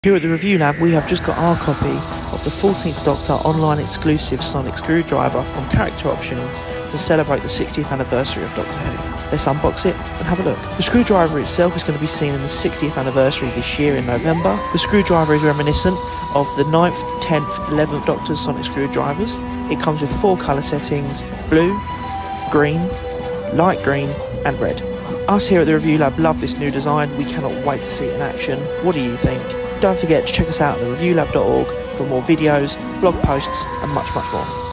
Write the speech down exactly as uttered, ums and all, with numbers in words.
Here at the Review Lab, we have just got our copy of the fourteenth Doctor online exclusive sonic screwdriver from Character Options to celebrate the sixtieth anniversary of Doctor Who. Let's unbox it and have a look. The screwdriver itself is going to be seen in the sixtieth anniversary this year in November. The screwdriver is reminiscent of the ninth, tenth, eleventh Doctor's sonic screwdrivers. It comes with four colour settings: blue, green, light green and red. Us here at the Review Lab love this new design. We cannot wait to see it in action. What do you think? Don't forget to check us out at the review lab dot org for more videos, blog posts and much much more.